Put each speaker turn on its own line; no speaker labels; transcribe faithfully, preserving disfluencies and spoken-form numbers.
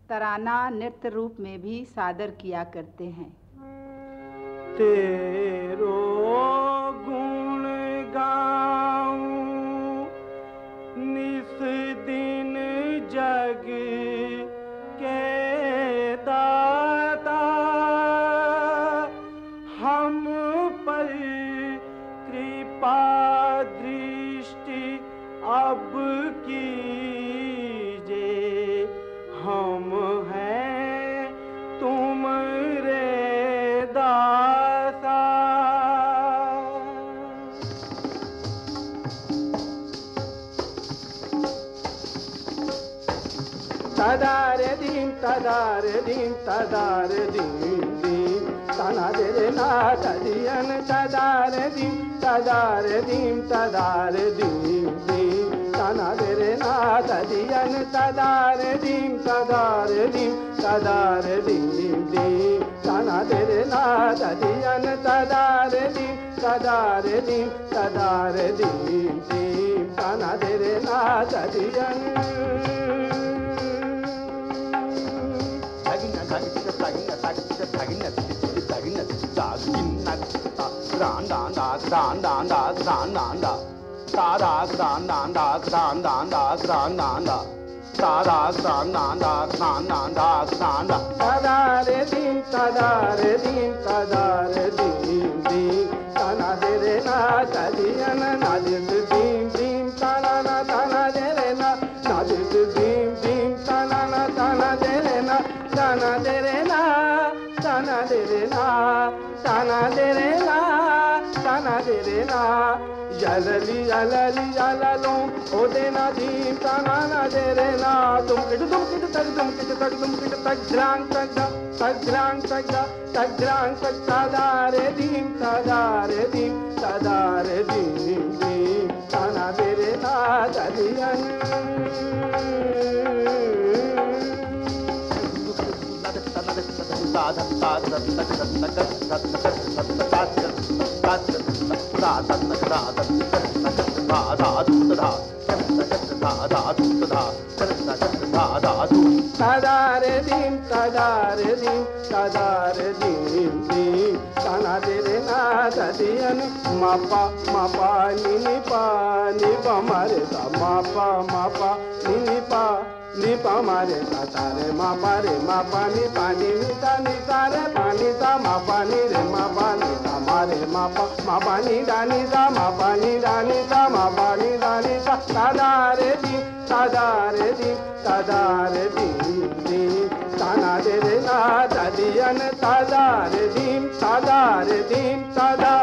तराना नृत्य रूप में भी सादर किया करते हैं।
तेरो गुण गाऊं निस दिन जग के दाता, हम पर कृपा दृष्टि अब कीजे, हम हैं तुमरे दासा। तदारे दीम तदारे दीम तदारे दीम दीम तना दे ना तदियन तदारे दीम तदारे दीम तदारे दीम दीम तना दे ना तदियन तदारे दीम तदारे दीम तदारे दीम दीम तना दे ना तदियन तदारे दीम तदारे दीम तदारे दीम दीम तना दे ना तदियन तदारे दीम तदारे दीम तदारे दीम दीम तना दे ना तदियन नादिद दीम दीम तना ना तना दे ना नादिद दीम दीम तना ना तना दे ना तना दे ना तना दे ना तना दे ना तना दे ना जलली जलली जललो ओ देना दीम तना ना दे ना तुम किट तुम किट तक तुम किट तक तुम किट तक ध्रांग तक दा तक ध्रांग तक दा तक ध्रांग तक तदारे दीम तदारे दीम तदारे दीम दीम तना दे ना तदियन तदारे दीम तदारे दीम तदारे दीम दीम तना दे ना तदियन मापा मापा नी पा नी पा मारे सा मापा मापा नी पा नी पा मारे सा तारे मापा रे मापा नी पानी नी ता नी तारे पानी ता मापा नी रे मापा नी ता मारे मापा मापा नी दानी ता मापा नी दानी ता मापा नी दानी ता तदारे दीम तदारे दीम तदारे दीम दीम तना दे ना तदियन तदारे दीम तदारे दीम तदा